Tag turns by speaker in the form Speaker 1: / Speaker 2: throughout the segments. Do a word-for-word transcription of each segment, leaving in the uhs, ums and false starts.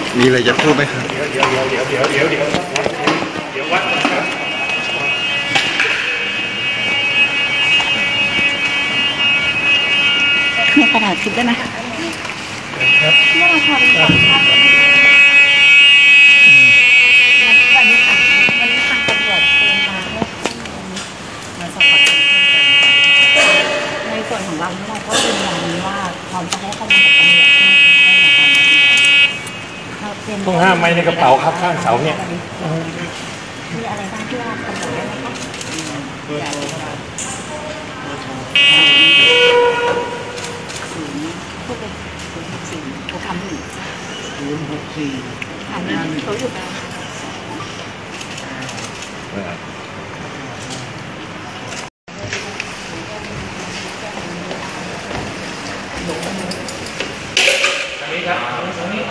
Speaker 1: มีอะไรจะพูดไหมครับ
Speaker 2: เดี๋ยวเดี๋ยวเดี๋ยวเดี๋ยวเดี๋ยวเดี๋ยวเดี๋ยวเดี๋ยววัดนะครับ
Speaker 3: มีกระดาษคิดด้วยนะเมื่อเราทำก่อนภาพวันนี้ค่ะวันนี้ทางตำรวจเชิญมาให้มาสอบปากคำในส่วนของเราเราก็ยืนยันว่าพร้อมจะให้ข้อมูลกับตำรวจที่ได้ในการ
Speaker 2: ต้องห้ามไว้ในกระเป๋าครับข้างเสาเนี่ย
Speaker 3: มีอะไรบ้างที่ว่าตำรวจได้ไหมคะพูดเป็นศูนย์หกสี่โปรแกรมหนึ่งศูนย์หกสี่อันนี้เขาอยู่แล้ว
Speaker 2: อันนี้ครับตรงนี้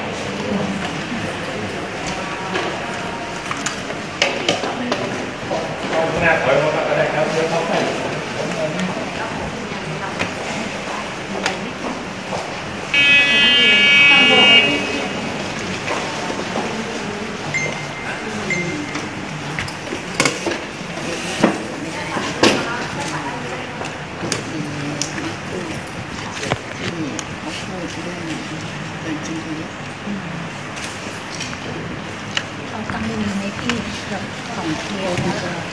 Speaker 2: เอาหน้าถอยมาก็ได้ครับเดี๋ยวเขาให้
Speaker 3: เขาตั้งมือในที่แบบของเที่ยวนะ